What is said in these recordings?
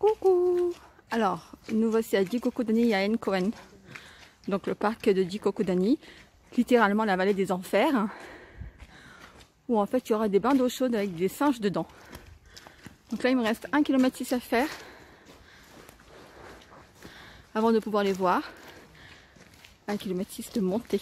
Coucou. Alors, nous voici à Jikokudani Yaen Koen, donc le parc de Jikokudani, littéralement la vallée des enfers, où en fait il y aura des bains d'eau chaude avec des singes dedans. Donc là il me reste 1,6 km à faire avant de pouvoir les voir. 1,6 km de montée.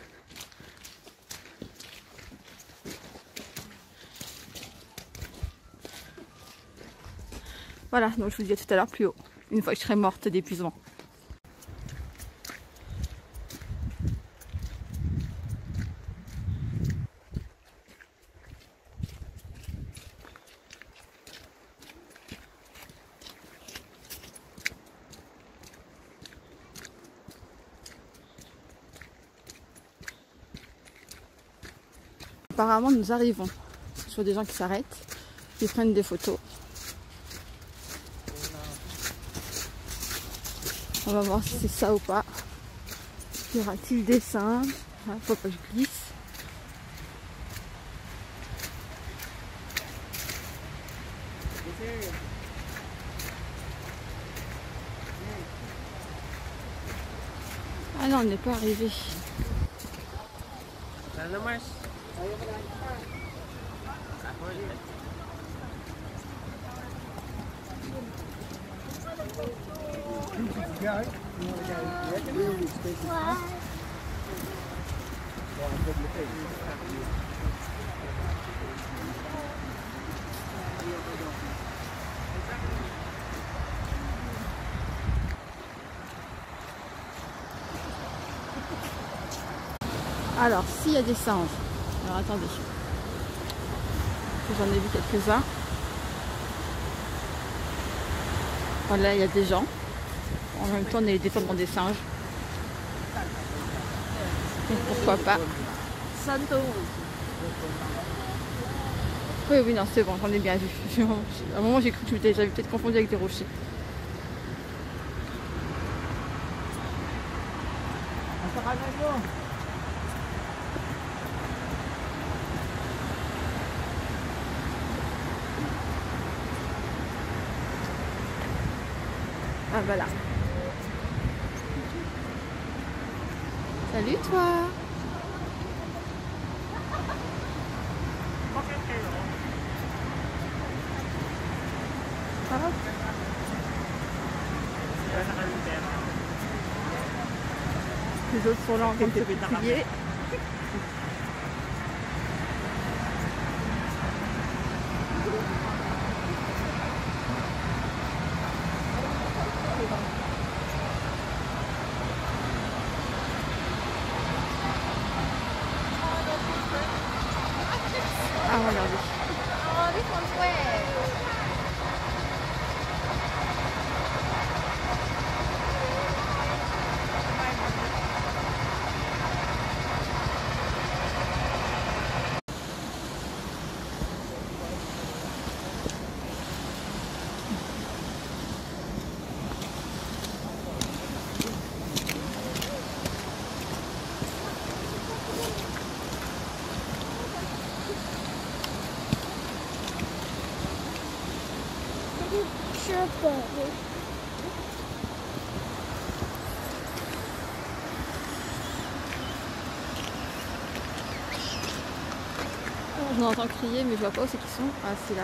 Voilà, donc je vous dis à tout à l'heure plus haut, une fois que je serai morte d'épuisement. Apparemment nous arrivons sur des gens qui s'arrêtent, qui prennent des photos. On va voir si c'est ça ou pas. Y aura-t-il des singes? Faut pas que je glisse. Ah non, on n'est pas arrivé. Alors, s'il y a des singes, alors attendez, j'en ai vu quelques-uns. Voilà, il y a des gens. En même temps, on est les descendants des singes. Donc pourquoi pas. Oui, oui, non, c'est bon, j'en ai bien vu. À un moment, j'ai cru que j'avais peut-être confondu avec des rochers. Ah voilà. Salut toi. Ça va? Les autres sont là en train de se plier. Ah, regardez. Oh, this one's wet. Je m'entends crier, mais je vois pas où c'est qu'ils sont. Ah, c'est là.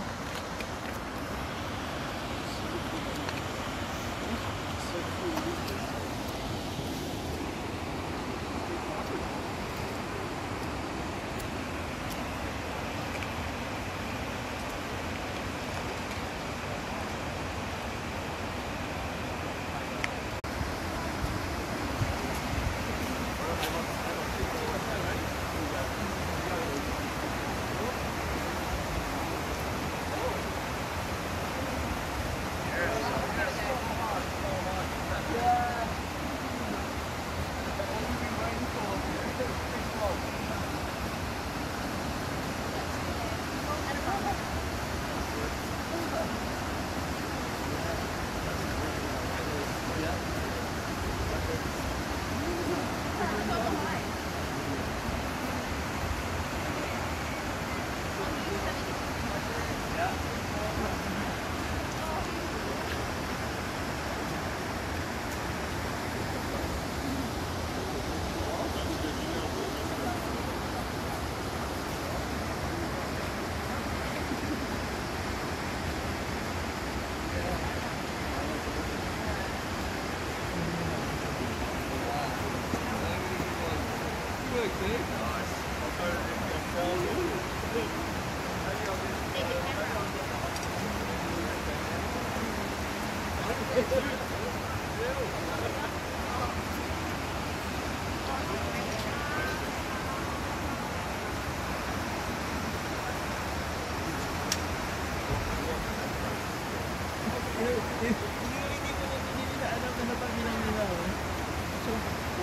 Hindi ko na pinili na alam na napag-ilang nila. So,